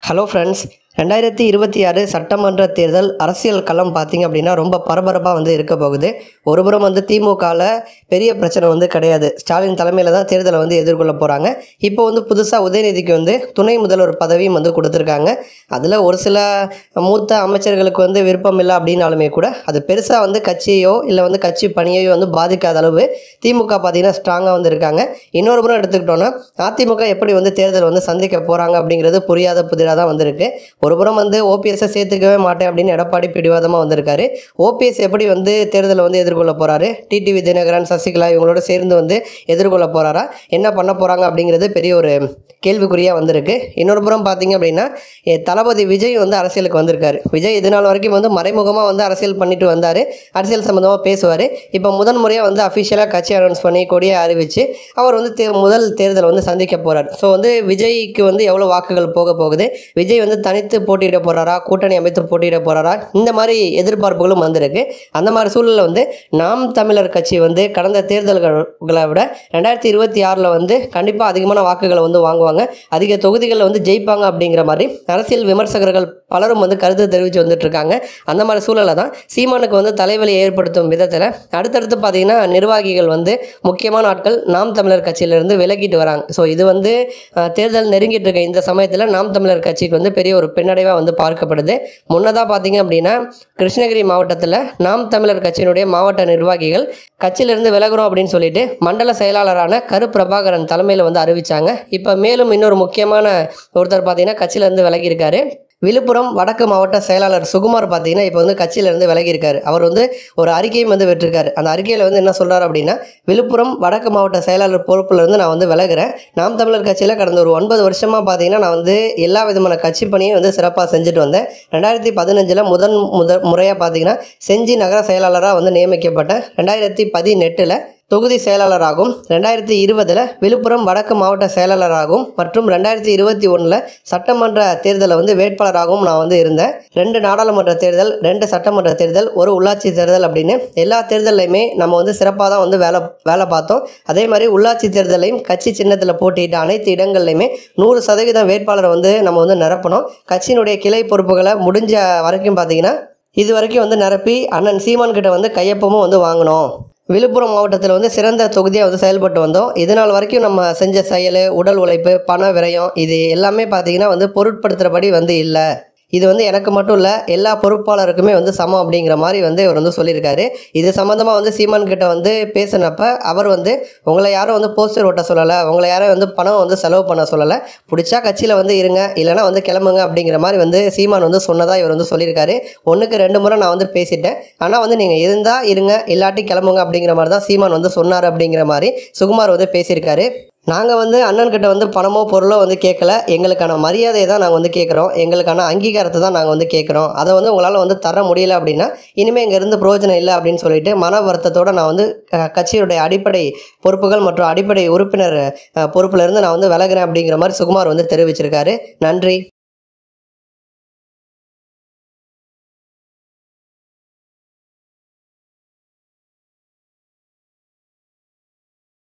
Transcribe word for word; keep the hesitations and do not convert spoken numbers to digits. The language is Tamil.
ஹலோ ஃப்ரெண்ட்ஸ், ரெண்டாயிரத்தி இருபத்தி ஆறு சட்டமன்ற தேர்தல் அரசியல் களம் பார்த்திங்க அப்படின்னா ரொம்ப பரபரப்பாக வந்து இருக்க போகுது. ஒருபுறம் வந்து திமுகவில் பெரிய பிரச்சனை வந்து கிடையாது. ஸ்டாலின் தலைமையில் தான் தேர்தலை வந்து எதிர்கொள்ள போகிறாங்க. இப்போ வந்து புதுசாக உதயநிதிக்கு வந்து துணை முதல்வர் பதவியும் வந்து கொடுத்துருக்காங்க. அதில் ஒரு சில மூத்த அமைச்சர்களுக்கு வந்து விருப்பம் இல்லை அப்படின்னாலுமே கூட அது பெருசாக வந்து கட்சியோ இல்லை வந்து கட்சி பணியையோ வந்து பாதிக்காத அளவு திமுக பார்த்திங்கன்னா ஸ்ட்ராங்காக வந்து இருக்காங்க. இன்னொரு புறம் எடுத்துக்கிட்டோன்னா அதிமுக எப்படி வந்து தேர்தல் வந்து சந்திக்க போகிறாங்க அப்படிங்கிறது புரியாத புதிராக தான் வந்திருக்கு. ஒரு புறம் வந்து ஓபிஎஸ்ஸை சேர்த்துக்கவே மாட்டேன் அப்படின்னு எடப்பாடி பிடிவாதமாக வந்திருக்காரு. ஓபிஎஸ் எப்படி வந்து தேர்தலை வந்து எதிர்கொள்ள போகிறாரு, டிடிவி தினகரன், சசிகலா இவங்களோட சேர்ந்து வந்து எதிர்கொள்ள போகிறாரா, என்ன பண்ண போகிறாங்க அப்படிங்கிறது பெரிய ஒரு கேள்விக்குறியாக வந்திருக்கு. இன்னொரு புறம் பார்த்திங்க அப்படின்னா தளபதி விஜய் வந்து அரசியலுக்கு வந்திருக்காரு. விஜய் இது நாள் வரைக்கும் வந்து மறைமுகமாக வந்து அரசியல் பண்ணிட்டு வந்தார், அரசியல் சம்மந்தமாக பேசுவார். இப்போ முதன் முறையாக வந்து அஃபிஷியலாக கட்சி அனௌன்ஸ் பண்ணி கொடியை அறிவித்து அவர் வந்து தே முதல் தேர்தலை வந்து சந்திக்க போகிறார். ஸோ வந்து விஜய்க்கு வந்து எவ்வளோ வாக்குகள் போக போகுது, விஜய் வந்து தனித்து போட்டியிட போகிறாரா, கூட்டணி அமைத்து போட்டியிட போகிறாரா, இந்த மாதிரி எதிர்பார்ப்புகளும் வந்திருக்கு. அந்த மாதிரி சூழலில் வந்து நாம் தமிழர் கட்சி வந்து கடந்த தேர்தல்களை விட ரெண்டாயிரத்தி இருபத்தி ஆறில் வந்து கண்டிப்பாக அதிகமான வாக்குகளை வந்து வாங்குவாங்க, அதிக தொகுதிகளில் வந்து ஜெயிப்பாங்க அப்படிங்கிற மாதிரி அரசியல் விமர்சகர்கள் பலரும் வந்து கருத்து தெரிவித்து வந்துட்டு இருக்காங்க. அந்த மாதிரி சூழலில் தான் சீமானுக்கு வந்து தலைவலியை ஏற்படுத்தும் விதத்தில் அடுத்தடுத்து பார்த்தீங்கன்னா நிர்வாகிகள் வந்து முக்கியமான ஆட்கள் நாம் தமிழர் கட்சியிலிருந்து விலகிட்டு வராங்க. ஸோ இது வந்து தேர்தல் நெருங்கிட்டு இருக்க இந்த சமயத்தில் நாம் தமிழர் கட்சிக்கு வந்து பெரிய ஒரு பின்னடைவாக வந்து பார்க்கப்படுது. முன்னதாக பார்த்தீங்க அப்படின்னா கிருஷ்ணகிரி மாவட்டத்தில் நாம் தமிழர் கட்சியினுடைய மாவட்ட நிர்வாகிகள் கட்சியிலிருந்து விலகுறோம் அப்படின்னு சொல்லிட்டு மண்டல செயலாளரான கரு பிரபாகரன் தலைமையில் வந்து அறிவித்தாங்க. இப்போ மேலும் இன்னொரு முக்கியமான ஒருத்தர் பார்த்தீங்கன்னா கட்சியிலேருந்து விலகியிருக்காரு. விழுப்புரம் வடக்கு மாவட்ட செயலாளர் சுகுமார் பார்த்தீங்கன்னா இப்போ வந்து கட்சியிலேருந்து விலகியிருக்காரு. அவர் வந்து ஒரு அறிக்கையும் வந்து விட்டிருக்காரு. அந்த அறிக்கையில் வந்து என்ன சொல்கிறார் அப்படின்னா, விழுப்புரம் வடக்கு மாவட்ட செயலாளர் பொறுப்பிலிருந்து நான் வந்து விலகிறேன். நாம் தமிழர் கட்சியில் கடந்த ஒரு ஒன்பது வருஷமாக பார்த்தீங்கன்னா நான் வந்து எல்லா விதமான கட்சி பணியும் வந்து சிறப்பாக செஞ்சுட்டு வந்தேன். ரெண்டாயிரத்தி பதினஞ்சில் முதன் முத முறையாக பார்த்தீங்கன்னா செஞ்சி நகர செயலாளராக வந்து நியமிக்கப்பட்டேன். ரெண்டாயிரத்தி பதினெட்டில் தொகுதி செயலாளராகவும், ரெண்டாயிரத்தி இருபதில் விழுப்புரம் வடக்கு மாவட்ட செயலாளராகவும் மற்றும் ரெண்டாயிரத்தி இருபத்தி ஒன்றில் சட்டமன்ற தேர்தலில் வந்து வேட்பாளராகவும் நான் வந்து இருந்தேன். ரெண்டு நாடாளுமன்ற தேர்தல், ரெண்டு சட்டமன்ற தேர்தல், ஒரு உள்ளாட்சி தேர்தல் அப்படின்னு எல்லா தேர்தலையுமே நம்ம வந்து சிறப்பாக தான் வந்து வேலை வேலை பார்த்தோம். அதே மாதிரி உள்ளாட்சி தேர்தலையும் கட்சி சின்னத்தில் போட்டியிட்ட அனைத்து இடங்கள்லையுமே நூறு சதவீதம் வேட்பாளரை வந்து நம்ம வந்து நிரப்பணும். கட்சியினுடைய கிளை பொறுப்புகளை முடிஞ்ச வரைக்கும் பார்த்தீங்கன்னா இது வரைக்கும் வந்து நிரப்பி அண்ணன் சீமான் கிட்ட வந்து கையொப்பமும் வந்து வாங்கணும். விழுப்புரம் மாவட்டத்தில் வந்து சிறந்த தொகுதியாக வந்து செயல்பட்டு வந்தோம். இதனால் வரைக்கும் நம்ம செஞ்ச செயல், உடல் உழைப்பு, பண விரயம் இது எல்லாமே பார்த்திங்கன்னா வந்து பொருட்படுத்துகிறபடி வந்து இல்லை. இது வந்து எனக்கு மட்டும் இல்லை, எல்லா பொறுப்பாளருக்குமே வந்து சமம் அப்படிங்கிற மாதிரி வந்து அவர் வந்து சொல்லியிருக்காரு. இது சம்மந்தமாக வந்து சீமான் கிட்ட வந்து பேசினப்ப அவர் வந்து உங்களை யாரும் வந்து போஸ்டர் ஓட்ட சொல்லலை, உங்களை யாரும் வந்து பணம் வந்து செலவு பண்ண சொல்லலை, பிடிச்சா கட்சியில் வந்து இருங்க, இல்லைனா வந்து கிளம்புங்க அப்படிங்கிற மாதிரி வந்து சீமான் வந்து சொன்னதாக இவர் வந்து சொல்லியிருக்காரு. ஒன்றுக்கு ரெண்டு முறை நான் வந்து பேசிட்டேன், ஆனால் வந்து நீங்கள் இருந்தால் இருங்க, இல்லாட்டி கிளம்புங்க அப்படிங்கிற மாதிரி தான் சீமான் வந்து சொன்னார் அப்படிங்கிற மாதிரி சுகுமார் வந்து பேசியிருக்காரு. நாங்கள் வந்து அண்ணன்கிட்ட வந்து பணமோ பொருளோ வந்து கேட்கல, எங்களுக்கான மரியாதையை தான் நாங்கள் வந்து கேட்குறோம், எங்களுக்கான அங்கீகாரத்தை தான் நாங்கள் வந்து கேட்குறோம். அதை வந்து உங்களால் வந்து தர முடியல அப்படின்னா இனிமேல் இங்கேருந்து பிரயோஜனம் இல்லை அப்படின்னு சொல்லிட்டு மன வருத்தத்தோடு நான் வந்து கட்சியுடைய அடிப்படை பொறுப்புகள் மற்றும் அடிப்படை உறுப்பினர் பொறுப்பிலிருந்து நான் வந்து விலகிறேன் அப்படிங்கிற மாதிரி சுகுமார் வந்து தெரிவிச்சிருக்காரு. நன்றி.